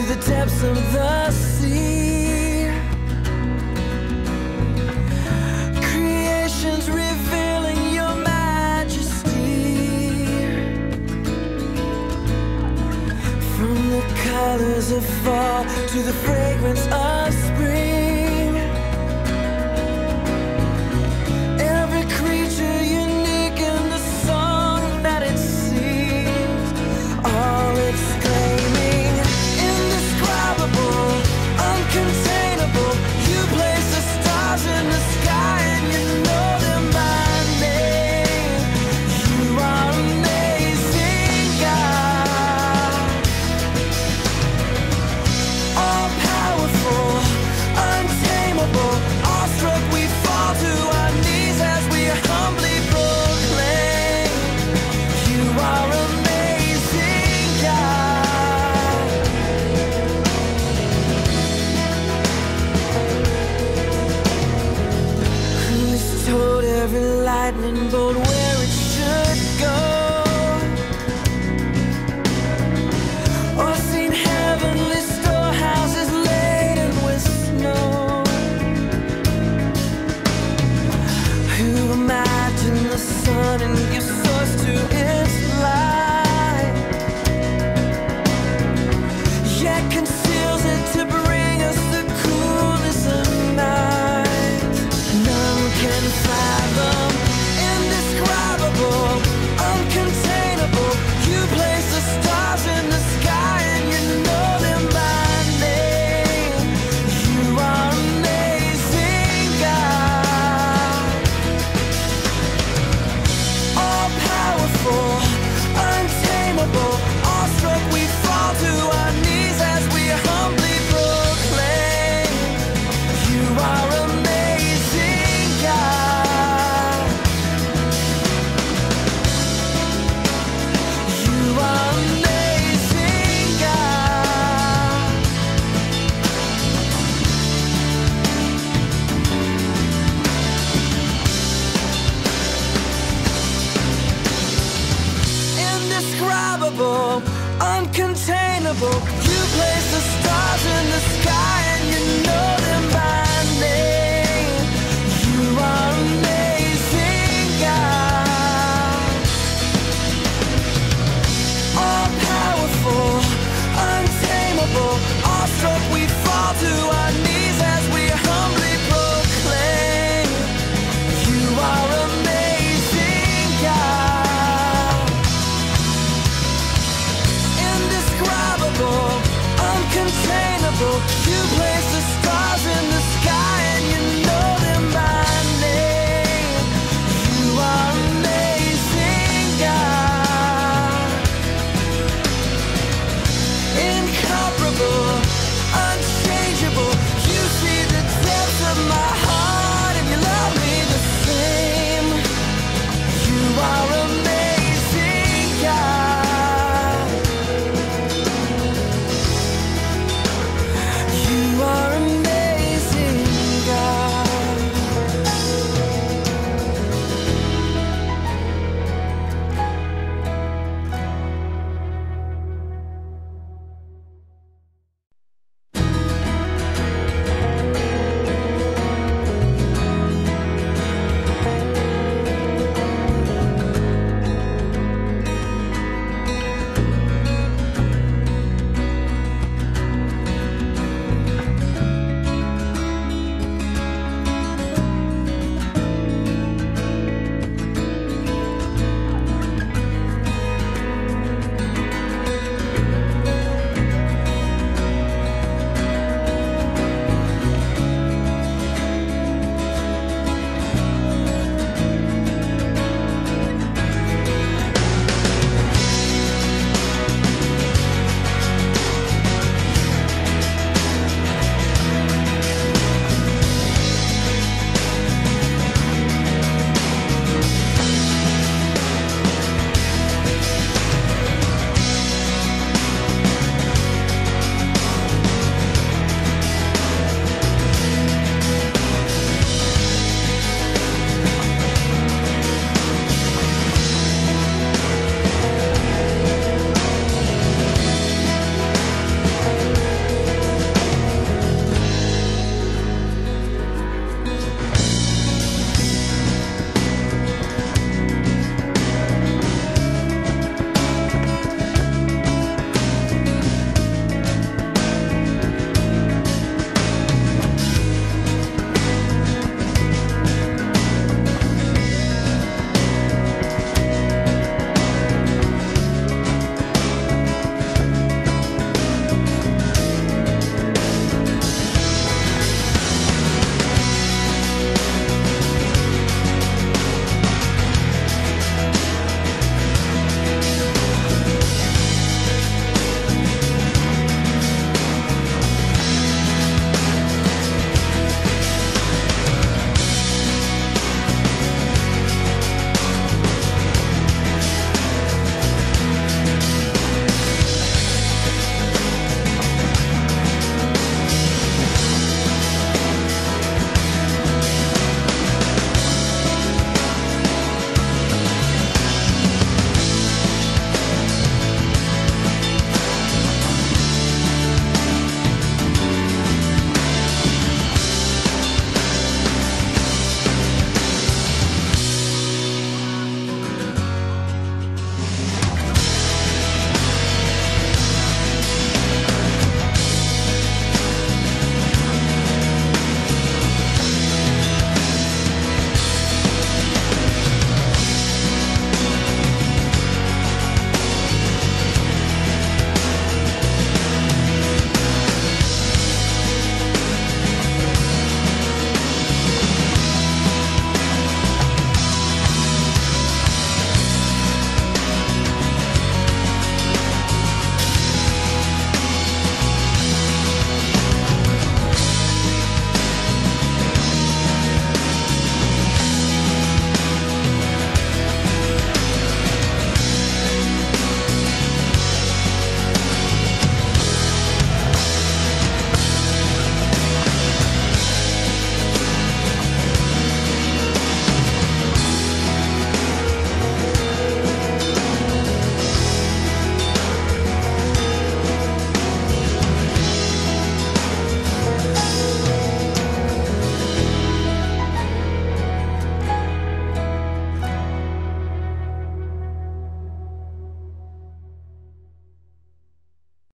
to the depths of the sea. Creation's revealing your majesty. From the colors of fall to the fragrance of spring, every creature unique in the song that it sings, all exclaiming, indescribable, uncontainable. You place the stars in the sky and you know them by name. You are amazing, God. All powerful, untamable, awestruck we fall to our knees as we humbly proclaim, you are amazing, God. Who's told every lightning bolt where it should go, or seen heavenly storehouses laden with snow? Who imagined the sun and gives